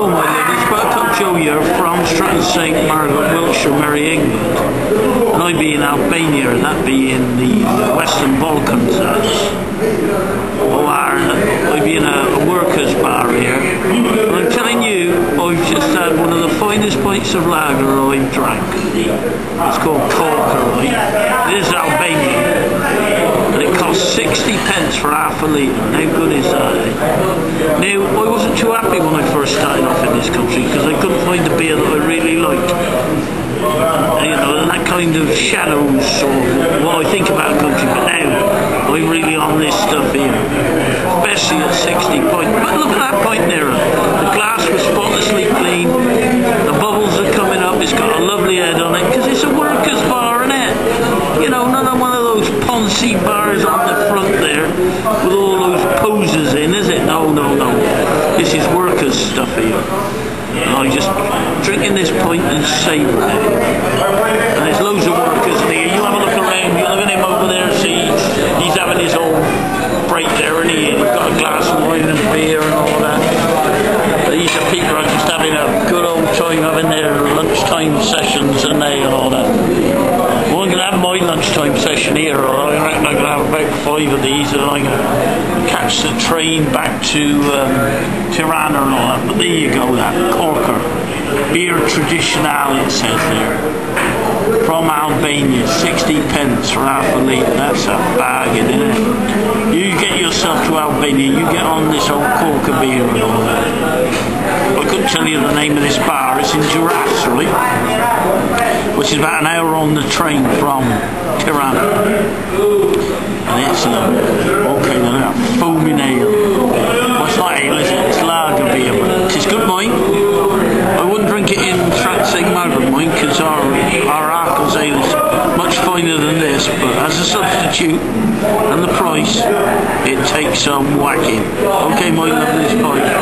Hello my ladies, Buttercup Joe here from Stratton St Margaret, Wiltshire, Merry England. And I be in Albania, and that be in the Western Balkans. I be in a workers' bar here. And I'm telling you, I've just had one of the finest pints of lager I've drank. It's called Corker, right? It is Albanian. And it costs 60 pence for half a litre. How good is that, eh? Now, I wasn't too happy when I first started off in this country because I couldn't find a beer that I really liked. You know, and that kind of shadows sort of what I think about a country. But now, I'm really on this stuff here, especially at 60 point. But look at that point there. The glass was spotlessly clean. The bubbles are coming up. It's got a lovely head on it because it's a workers' bar, isn't it? You know, not one of those Ponzi bars on the front there with all those poses in, is it? No, no, no. This is workers' stuff here. And I just drinking this pint and savouring it. And there's loads of workers in here. You have a look around. You look at him over there. See, he's having his old break there, and he's got a glass of wine and beer and all that. These are people are just having a good old time having their lunchtime sessions and all that. Well, I'm going to have my lunchtime session here. I reckon I'm going to have about 5 of these, and I'm going to catch the train back to Tirana and all that. But there you go, that Corker Beer Traditional, it says there, from Albania, 60 pence for half a litre. That's a bargain, isn't it? You get yourself to Albania, you get on this old Corker beer and all that. I couldn't tell you the name of this bar. It's in Duras, right? Which is about an hour on the train from Tirana. And it's okay, then that foaming ale. Well, it's not ale, is it? It's lager beer, but it's good, mine. I wouldn't drink it in Stratton St Margaret, mine, because our Arkles ale is much finer than this, but as a substitute and the price, it takes some whacking. Okay, my lovelies, bye.